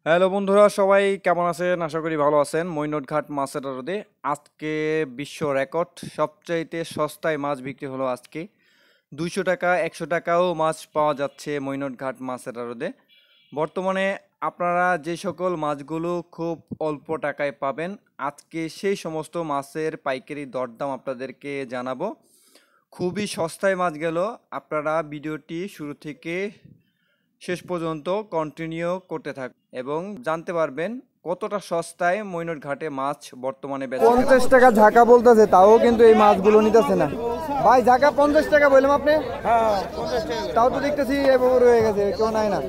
Hello বন্ধুরা, সবাই কেমন আছেন? আশা করি ভালো আছেন। মইনটঘাট মাছের আড়তে আজকে বিশ্ব রেকর্ড সবচাইতে সস্তায় মাছ বিক্রি হলো আজকে। 200 টাকা 100 টাকাও মাছ পাওয়া যাচ্ছে মইনটঘাট মাছের আড়তে। বর্তমানে আপনারা যে সকল মাছগুলো খুব অল্প টাকায় পাবেন, আজকে সেই সমস্ত মাছের পাইকারি দরদাম আপনাদেরকে জানাবো। খুবই সস্তায় মাছ গেল। আপনারা ভিডিওটি শুরু থেকে শেষ পর্যন্ত কন্টিনিউ করতে থাকুন এবং জানতে পারবেন কতটা সস্তায় মইনটঘাটে মাছ বর্তমানে বেচা। 50 টাকা ঝাঁকা বলতেছে, তাও কিন্তু এই মাছগুলো নিতেছে না ভাই। ঝাঁকা 50 টাকা বললাম আপনি। হ্যাঁ 50 টাকা, তাও তো দেখতেছি এবার রয়ে গেছে, কেউ নাই না।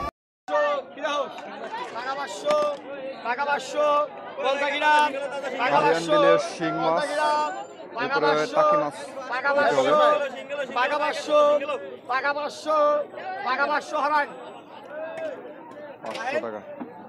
শিং মাছ, এরপরে টাকি মাছ, 500 টাকা।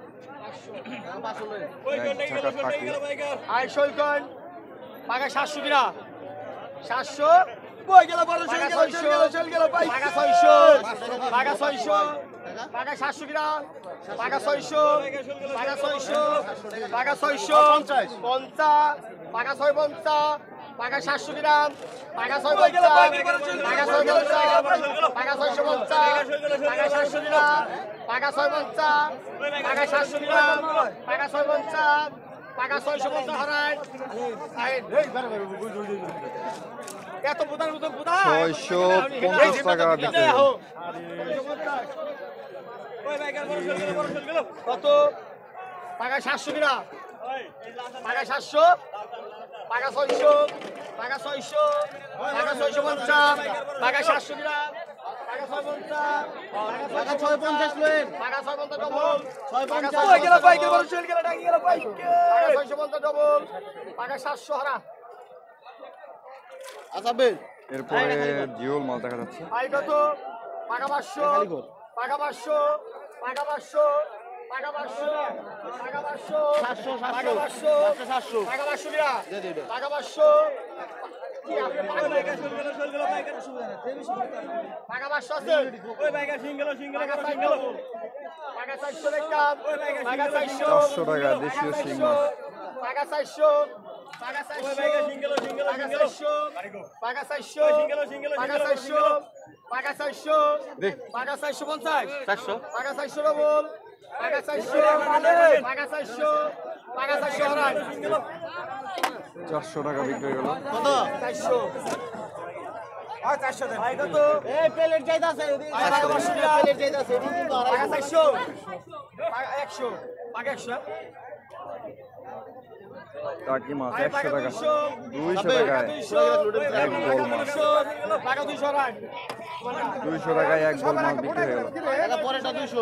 এত প্রধান মতো 650 টাকা বিক্রি হলো। কত টাকা? 700 টাকা, টাকা 700, টাকা 600, টাকা 600, টাকা 650, টাকা 700 টাকা, টাকা 650, টাকা 650 লেন, টাকা 650 ডবল, 650 ওই গেল ভাই, গেল চল গেল ডাকি গেল ভাই, টাকা 650 ডবল, টাকা 700 হারা। আচ্ছা বে, এরপরে জিওল মাছ দেখা যাচ্ছে। আই কত? টাকা 500, টাকা 500, টাকা 500, টাকা 500, টাকা 500, 700, 700, 700, টাকা 500 দিয়া, টাকা 500, টাকা 500 আছে ওই বাইকা সিঙ্গেল টাকা 400 দেখতাম, টাকা 400 টাকা দেশীয় শিং মাছ। টাকা 400, টাকা 400, ওই বাইকা সিঙ্গেল টাকা 400, টাকা 400, টাকা 400, টাকা 400, টাকা 450, 400, টাকা 400 ডবল, টাকা 400, টাকা 400, টাকা 400 হারাই। 400 টাকা বিক্রি হয়ে গেল। কত? 400, 400 দেন ভাই। কত? এই প্লেট যাইতাছে, টাকা 500 প্লেট যাইতাছে, টাকা 400, টাকা 100, টাকা 100, টাকি মাছ 100 টাকা, 200 টাকায় এক গোল মাছ, টাকা 200 রাখ, 200 টাকায় এক গোল মাছ বিক্রি হয়ে গেল। এটা পরেটা 200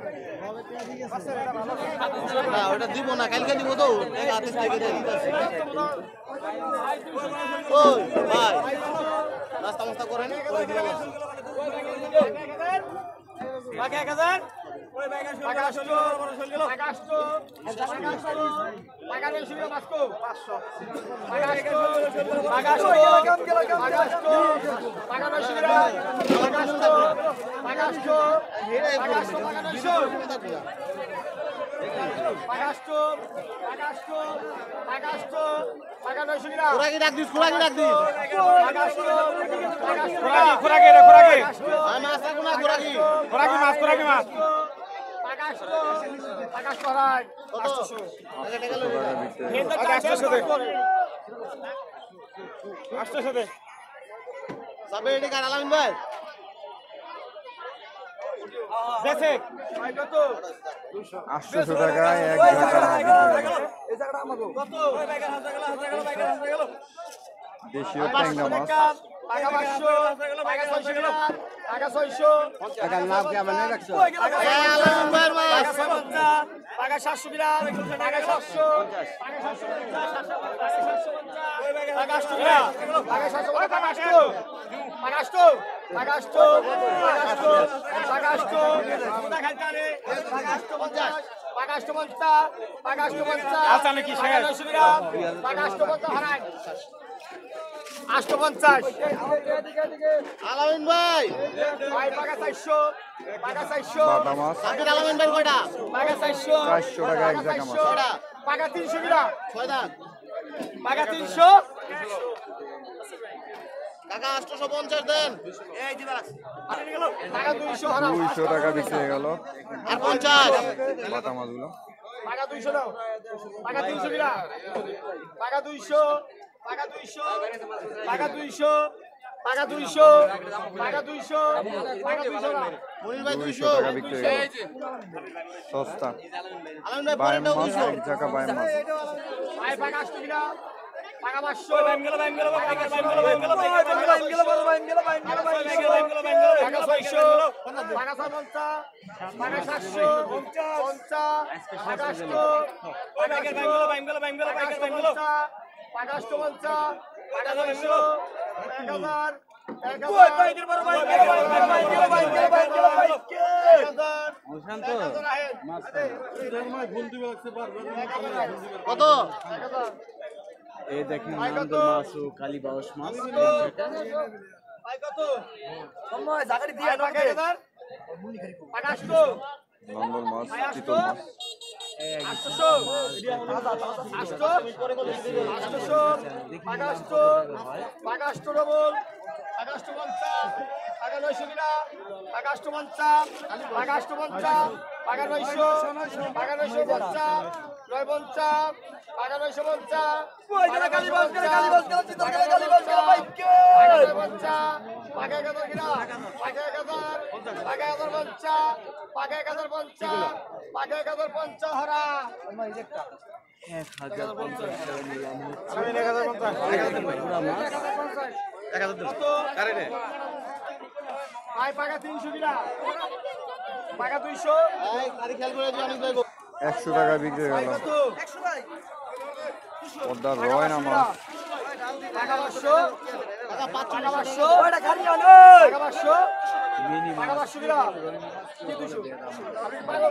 না, ওটা দিব না, কালকে দিব তো, হাতে থেকে দিতেছি। ওই ভাই রাস্তা মাস্তা করেন, করে দিলাম বাকি 1000, ওই ভাই টাকা 800, টাকা 800, টাকা 900 মাসকো 500, টাকা 800, টাকা 800, টাকা 800, টাকা 900, টাকা 800, টাকা 800, টাকা 800, টাকা 900, খুরাকি ডাক দিস, খুরাকি ডাক দিস, খুরাকি রে, খুরাকি মাছ রাখো না, খুরাকি খুরাকি মাছ, খুরাকি মাছ, টাকা 800 করাই 800 টাকা লই, 800 দে, 800 দে সবে এটি কার আলামিন ভাই দেখে ভাই কত? 800 টাকায় এক ঝাঁকা মাছ বিক্রি হয়ে গেল। এই জায়গাটা আমাগো কত? ওই বাইগার হাজার গেল দেশীয় ট্যাংরা মাছ, টাকা 500, টাকা 600, টাকা 600, টাকা নাম কি আমার নাই রাখছো? টাকা 700 গ্রাম, টাকা 700, টাকা 750, টাকা 800 গ্রাম, টাকা 700, টাকা 800, টাকা 800, টাকা 800, টাকা 800, টাকা খাইতারে, টাকা 850, টাকা 850, টাকা 850, আচ্ছা নাকি শেষ, টাকা 850 হারাই। 850 আলামিন ভাই ভাই পাকা 400 পাকা 400 বাটা মাছ সাকিব আলামিন ভাই কয়টা পাকা 400 400 টাকা এক জায়গা মাছ পাকা 300 কিরা 6 দাঁত পাকা 300 কাকা 850 দেন এই দিবা টাকা 200 হারাও 200 টাকা বিক্রি হয়ে গেল আর 50 বাটা মাছগুলো টাকা 200 দাও টাকা 300 কিরা টাকা 200 টাকা 200 টাকা 200 টাকা 200 টাকা 200 টাকা 200 না মনির ভাই 200 টাকা বিক্রি হয়ে গেল সস্তা আলামিন ভাই বাইম পরেরটা মাছ 200 এক জায়গা বাইম মাছ ভাই টাকা 80 কিরা টাকা 500 টাকা 600 টাকা 1000 কত এই দেখেন আনন্দের মাছ ও কালী বাউস মাছ ভাই কত সময় জায়গাটি দিয়ে টাকা 1000 টাকা 800 নন্দর মাছ চিতল মাছ 800 ডবল টাকা 850 টাকা 900 কিনা টাকা 850 টাকা 850 টাকা 900 টাকা 950 950 টাকা 950 কালীবাস চিতল কালীবাস বাইকে 950 টাকা 1000 কিনা টাকা 1000 টাকা 1050 টাকা 1050 টাকা 1050 হরা 1050 ভাই পাকা 300 কিনা পাকা 200 এই খালি খেয়াল করে দিও অনেক যাইবো 100 টাকা বিক্রি হয়ে গেল কত 100 ভাই পদ্মার রয়না মাছ টাকা 500 টাকা 500 ওটা খালি আনো টাকা 500 টাকা 500 কিনা কি 200 আপনি পাগল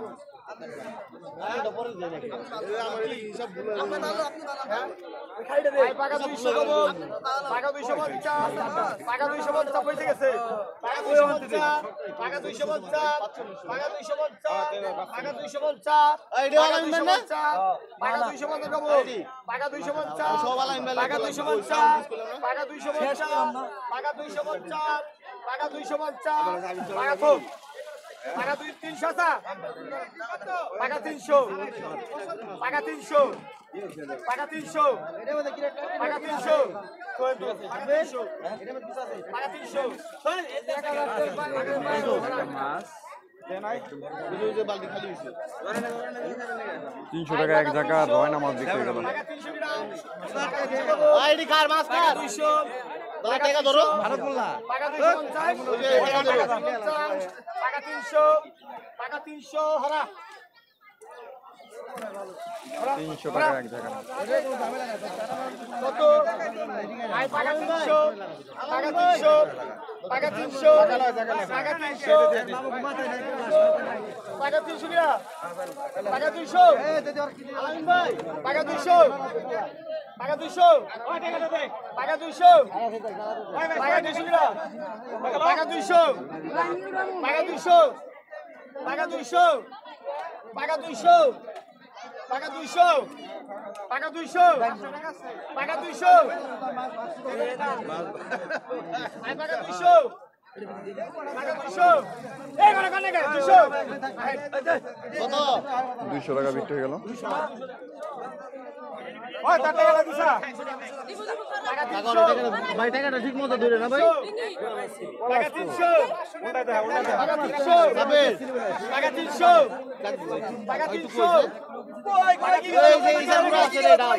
টাকা 200 দেবো টাকা 250 টাকা 250 পয়সা গেছে টাকা 250 টাকা 250 টাকা 250 টাকা 250 আইডিয়া আলামিন না টাকা 250 দেবো টাকা 250 সব আলামিন ভাই টাকা 250 টাকা 250 টাকা 250 টাকা 250 টাকা তো টাকা 300 আছে টাকা 300 টাকা 300 টাকা 300 টাকা 300 টাকা 300 মাছ 300 টাকা এক জায়গা রয়না মাছ বিক্রি হয়ে গেল টাকা 300 গ্রাম আইডি কার মাছ কার 200 টাকা ধরো ভারত বললা টাকা 250 টাকা 300 টাকা 300 হরা 300 টাকা এক জায়গা মাছ কত আই টাকা 300 টাকা 300 টাকা 300 টাকা 300 টাকা 300 কিরা টাকা 200 আলামিন ভাই টাকা 200 টাকা 200 টাকা 200 টাকা 200 কিরা টাকা 200 টাকা 200 টাকা 200 টাকা 200 টাকা 200 টাকা 200 টাকা 200 আই টাকা 200 টাকা 200 এই করে কানে 200 কত 200 টাকা বিক্রি হয়ে গেল ওই তার টাকা দিছা টাকা 300 ভাই টাকাটা ঠিক মতো ধরে না ভাই টাকা 300 টাকা 300 যাবে টাকা 300 টাকা 300 ওই কই কি গেল এই যে পুরো আছে রে দাও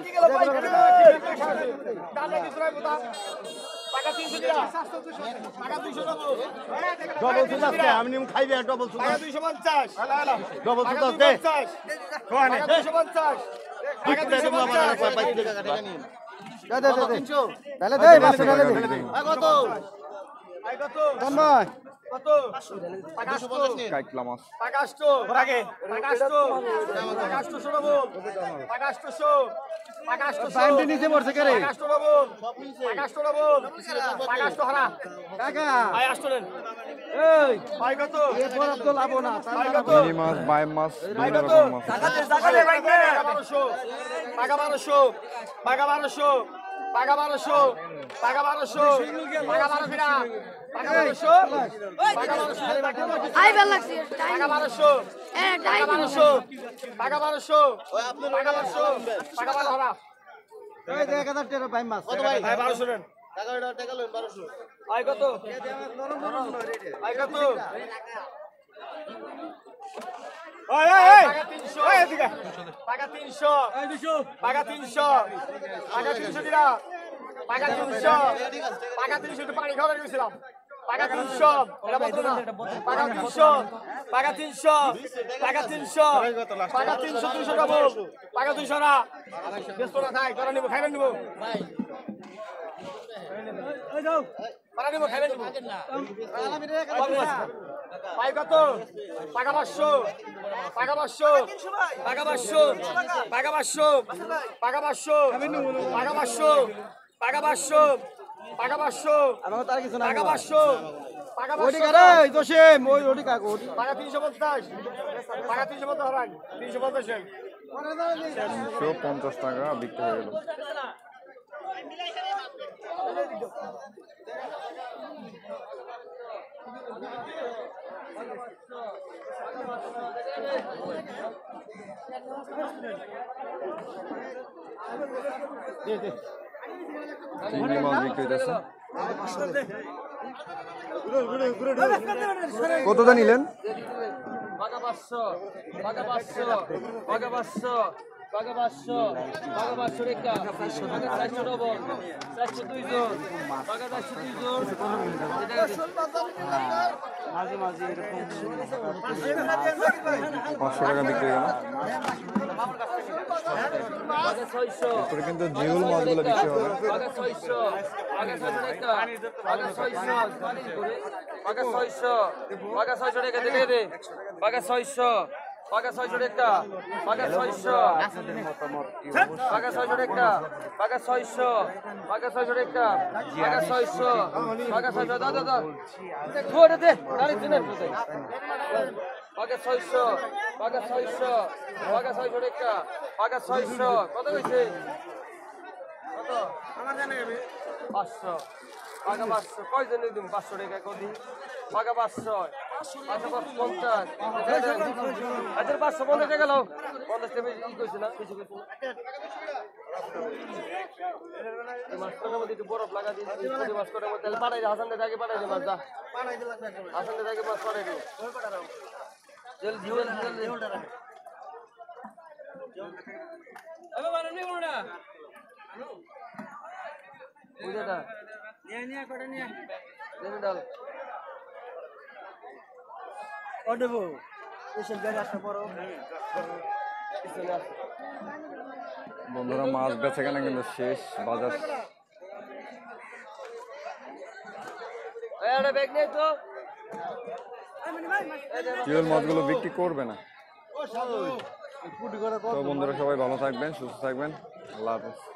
দাদা কি শুনাই বতা টাকা 300 দিয়া টাকা 200 দেবো ডবল সুদ আছে আমি নিম খাইবে ডবল সুদ টাকা 250 হালা হালা ডবল সুদ আছে কোয়ানে 250 টাকা 250 টাকা নিন দে তাহলে দে মাছ ঢালে দে কত আই কত কোন ভাই কত টাকা 800 কাইকলা মাছ টাকা 800 আগে টাকা 800 টাকা 800 বল টাকা 800 টাকা 800 টাইমটি নিচে পড়ছে কে রে টাকা 800 বল টাকা 800 বল টাকা 800 হারা কাকা ভাই 800 নেন এই ভাই কত এরপর তো লাভ না ভাই কত মিনি মাছ বাইম মাছ ভাই বিভিন্ন কত রকম মাছ টাকা দে ভাই টাকা 1200 টাকা 1200 টাকা 1200 টাকা 1200 টাকা 1200 টাকা 1200 না টাকা 1200 টাকা 1200 আই ভাল লাগছে টাকা 1200 এ টাই টাকা 1200 টাকা 1200 ওই আপনি টাকা 1200 টাকা 1200 হারা এই 1000 টাকা ভাই মাছ কত ভাই 1200 নেন টাকা লইন 1200 আই কত আই কত ওই ওই ওই টাকা 300 ওই এদিকে টাকা 300 এই 200 টাকা 300 টাকা 300 দিরা টাকা 300 টাকা 300 তো পানি খাওয়া গেছিলাম টাকা 300 এটা বলতো না টাকা 300 টাকা 300 টাকা 300 টাকা 300 200 টাকা বল টাকা 200 না বেশ না থাক তোরা নিব খাইবেন নিব ভাই এই যাও তোরা নিব খাইবেন নিব ভাই কত টাকা 500 টাকা 500 টাকা 500 টাকা 500 টাকা 500 টাকা 500 টাকা 500 টাকা 500 আমার তার কিছু না টাকা 500 টাকা 500 ওডি করে জসিম ওই ওডি কাকু ওডি টাকা 350 টাকা 350 হারান 350 শেষ 150 টাকা বিক্রি হয়ে গেল চিংড়ি মাছ বিক্রি হইতেছে কত দা নিলেন বাঘা 500 বাঘা 500 বাঘা 500 বাঘা 500 বাঘা 500 রেখা বাঘা 400 ডবল 400 দুই জন বাঘা 400 দুই জন মাঝে মাঝে এরকম 500 টাকা বিক্রি হয়ে গেল বাঘা 600 এরপরে কিন্তু জিউল মাছগুলো বিক্রি হবে বাঘা 600 বাঘা 600 রেখা বাঘা 600 বাঘা 600 বাঘা 600 রেখা দেখে দে বাঘা 600 বাঘা 600 রেখা বাঘা 600 বাঘা 600 রেখা বাঘা 600 বাঘা 600 রেখা বাঘা 600 বাঘা 600 দাও দাও দাও ধরে দে গাড়ি দিনে বাঘা 600 বাঘা 600 বাঘা 600 রেখা বাঘা 600 কত কইছে কত আমার জানা যাবে 500 বাঘা 500 কয়জন দিম 500 টাকা কদি বাঘা 500 550 আচ্ছা 550 টাকা লাও 50 টাকা ই কইছ না কিছু কইছ না মাছ করার মধ্যে একটু বরফ লাগা দিন এই মাছ করার মধ্যে পাড়াই হাসান দে আগে পাড়াই দে মাছ যা পাড়াই দে লাগবে হাসান দে আগে মাছ পাড়াই দে ওই পাড়াও জলদি জলদি আবে বানানি কোনটা বুঝাটা নিয়ে কটা নিয়ে দেন ডাল ও দেব এসে গাড়ি আসতে বড় বন্ধুরা মাছ বেচে কেনা কিন্তু শেষ বাজার আরে ব্যাগ নেই তো জিউল মাছগুলো বিক্রি করবে না তো বন্ধুরা সবাই ভালো থাকবেন সুস্থ থাকবেন আল্লাহ হাফেজ